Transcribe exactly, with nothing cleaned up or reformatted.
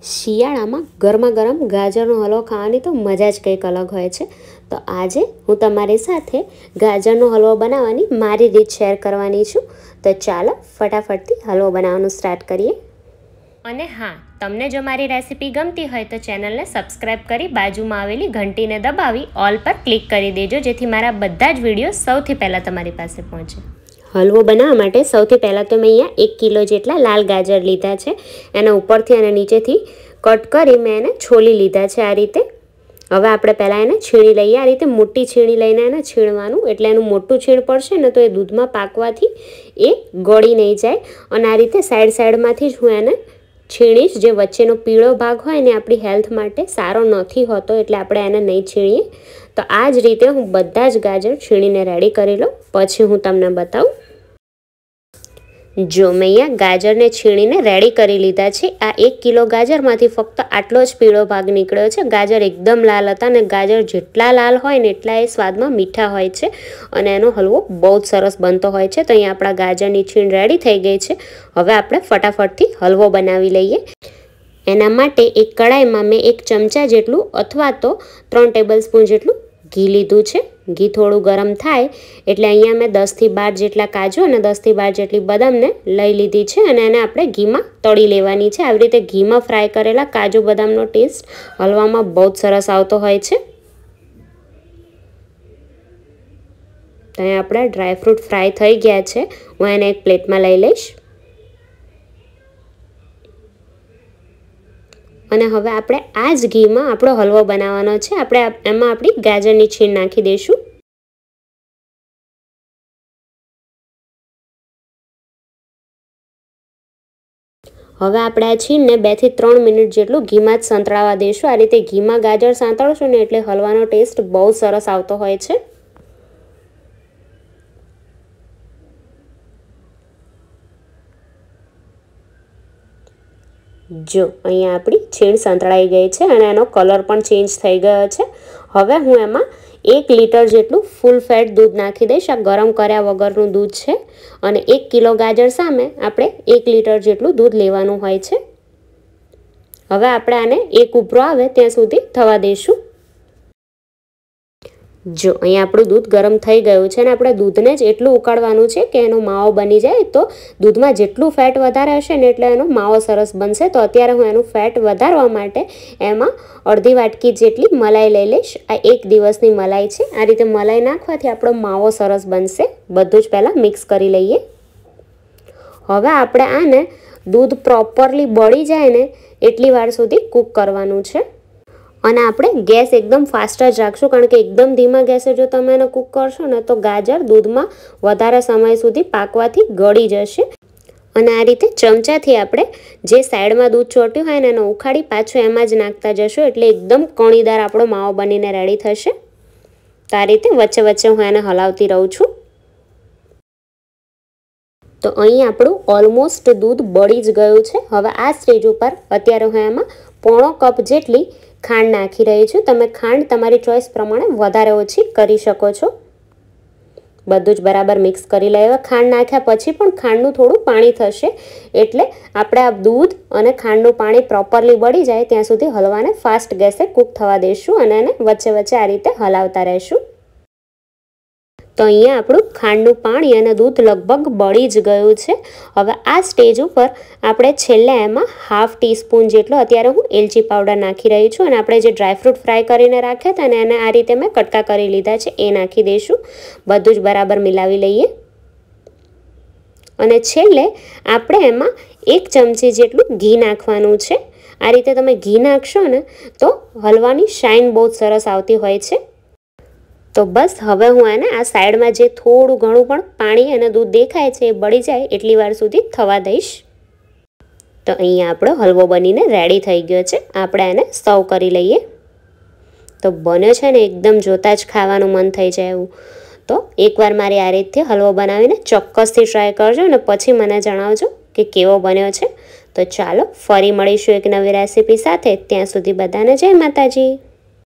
શિયાળામાં ગરમા ગરમ ગાજરનો હલવો ખાવાની તો મજા જ કંઈક અલગ હોય છે। તો આજે હું તમારી સાથે ગાજરનો હલવો બનાવવાની મારી રીત શેર કરવાની છું। તો ચાલો ફટાફટથી હલવો બનાવવાનું સ્ટાર્ટ કરીએ। અને હા, તમને જો મારી રેસીપી ગમતી હોય તો ચેનલને સબસ્ક્રાઈબ કરી બાજુમાં આવેલી ઘંટીને દબાવી ઓલ પર ક્લિક કરી દેજો, જેથી મારા બધા જ વિડીયો સૌથી પહેલાં તમારી પાસે પહોંચે। હલવો બનાવવા માટે સૌથી પહેલાં તો મેં અહીંયા એક કિલો જેટલા લાલ ગાજર લીધા છે। એના ઉપરથી અને નીચેથી કટ કરી મેં એને છોલી લીધા છે આ રીતે। હવે આપણે પહેલાં એને છીણી લઈએ। આ રીતે મોટી છીણી લઈને એને છીણવાનું, એટલે એનું મોટું છીણ પડશે ને તો એ દૂધમાં પાકવાથી એ ગળી નહીં જાય। અને આ રીતે સાઈડ સાઈડમાંથી જ હું એને છીણીશ। જે વચ્ચેનો પીળો ભાગ હોય ને આપણી હેલ્થ માટે સારો નથી હોતો, એટલે આપણે એને નહીં છીણીએ। તો આ જ રીતે હું બધા જ ગાજર છીણીને રેડી કરી લઉં, પછી હું તમને બતાવું। જો મેં અહીંયા ગાજરને છીણીને રેડી કરી લીધા છે। આ એક કિલો ગાજરમાંથી ફક્ત આટલો જ પીળો ભાગ નીકળ્યો છે। ગાજર એકદમ લાલ હતા, અને ગાજર જેટલા લાલ હોય ને એટલા એ સ્વાદમાં મીઠા હોય છે, અને એનો હલવો બહુ જ સરસ બનતો હોય છે। તો અહીંયા આપણા ગાજરની છીણ રેડી થઈ ગઈ છે। હવે આપણે ફટાફટથી હલવો બનાવી લઈએ। એના માટે એક કડાઈમાં મેં એક ચમચા જેટલું અથવા તો ત્રણ ટેબલ સ્પૂન જેટલું ઘી લીધું છે। ઘી થોડું ગરમ થાય એટલે અહીંયા મેં દસથી બાર જેટલા કાજુ અને દસથી બાર જેટલી બદામને લઈ લીધી છે, અને એને આપણે ઘીમાં તળી લેવાની છે। આવી રીતે ઘીમાં ફ્રાય કરેલા કાજુ બદામનો ટેસ્ટ હલવામાં બહુ જ સરસ આવતો હોય છે। તો અહીંયા આપણા ડ્રાયફ્રૂટ ફ્રાય થઈ ગયા છે। હું એને એક પ્લેટમાં લઈ લઈશ, અને હવે આપણે આ જ ઘીમાં આપણો હલવો બનાવવાનો છે। આપણે એમાં આપણી ગાજરની છીણ નાખી દઈશું। હવે આપણે આ છીણને બે થી ત્રણ મિનિટ જેટલું ઘીમાં જ સંતળાવા દઈશું। આ રીતે ઘીમાં ગાજર સાંતળશું ને એટલે હલવાનો ટેસ્ટ બહુ સરસ આવતો હોય છે। જો અહીંયા આપણી છીણ સંતળાઈ ગઈ છે, અને એનો કલર પણ ચેન્જ થઈ ગયો છે। હવે હું એમાં એક લીટર જેટલું ફૂલ ફેટ દૂધ નાખી દઈશ। આ ગરમ કર્યા વગરનું દૂધ છે, અને એક કિલો ગાજર સામે આપણે એક લીટર જેટલું દૂધ લેવાનું હોય છે। હવે આપણે આને એક ઉભરો આવે ત્યાં સુધી થવા દઈશું। જો અહીંયા આપણું દૂધ ગરમ થઈ ગયું છે, અને આપણે દૂધને જ એટલું ઉકાળવાનું છે કે એનો માવો બની જાય। તો દૂધમાં જેટલું ફેટ વધારે હશે ને એટલે એનો માવો સરસ બનશે। તો અત્યારે હું એનું ફેટ વધારવા માટે એમાં અડધી વાટકી જેટલી મલાઈ લઈ લઈશ। આ એક દિવસની મલાઈ છે। આ રીતે મલાઈ નાખવાથી આપણો માવો સરસ બનશે। બધું જ પહેલાં મિક્સ કરી લઈએ। હવે આપણે આને દૂધ પ્રોપરલી બળી જાય ને એટલી વાર સુધી કૂક કરવાનું છે, અને આપણે ગેસ એકદમ ફાસ્ટ જ રાખશું, કારણ કે એકદમ ધીમા ગેસે જો તમે એને કૂક કરશો ને તો ગાજર દૂધમાં વધારે સમય સુધી પાકવાથી ગળી જશે। અને આ રીતે ચમચાથી આપણે જે સાઈડમાં દૂધ ચોટ્યું હોય ને એને ઉખાડી પાછું એમાં જ નાખતા જશું, એટલે એકદમ કણીદાર આપણો માવો બનીને રેડી થશે। તો આ રીતે વચ્ચે વચ્ચે હું એને હલાવતી રહું છું। તો અહીં આપણું ઓલમોસ્ટ દૂધ બળી જ ગયું છે। હવે આ સ્ટેજ ઉપર અત્યારે હું એમાં પોણો કપ જેટલી ખાંડ નાખી રહી છું। તમે ખાંડ તમારી ચોઈસ પ્રમાણે વધારે ઓછી કરી શકો છો। બધું જ બરાબર મિક્સ કરી લઈએ। ખાંડ નાખ્યા પછી પણ ખાંડનું થોડું પાણી થશે, એટલે આપણે આ દૂધ અને ખાંડનું પાણી પ્રોપરલી બળી જાય ત્યાં સુધી હલવાને ફાસ્ટ ગેસે કૂક થવા દઈશું, અને એને વચ્ચે વચ્ચે આ રીતે હલાવતા રહીશું। તો અહીંયા આપણું ખાંડનું પાણી અને દૂધ લગભગ બળી જ ગયું છે। હવે આ સ્ટેજ ઉપર આપણે છેલ્લે એમાં હાફ ટીસ્પૂન જેટલો અત્યારે હું એલચી પાવડર નાખી રહી છું, અને આપણે જે ડ્રાયફ્રૂટ ફ્રાય કરીને રાખ્યા હતા ને એને આ રીતે મેં કટકા કરી લીધા છે એ નાખી દઈશું। બધું જ બરાબર મિલાવી લઈએ, અને છેલ્લે આપણે એમાં એક ચમચી જેટલું ઘી નાખવાનું છે। આ રીતે તમે ઘી નાખશો ને તો હલવાની શાઇન બહુ જ સરસ આવતી હોય છે। તો બસ હવે હું એને આ સાઈડમાં જે થોડું ઘણું પણ પાણી અને દૂધ દેખાય છે એ બળી જાય એટલી વાર સુધી થવા દઈશ। તો અહીંયા આપણો હલવો બનીને રેડી થઈ ગયો છે। આપણે એને સર્વ કરી લઈએ। તો બન્યો છે ને એકદમ જોતાં જ ખાવાનું મન થઈ જાય એવું। તો એકવાર મારી આ રીતથી હલવો બનાવીને ચોક્કસથી ટ્રાય કરજો, અને પછી મને જણાવજો કે કેવો બન્યો છે। તો ચાલો ફરી મળીશું એક નવી રેસીપી સાથે। ત્યાં સુધી બધાને જય માતાજી।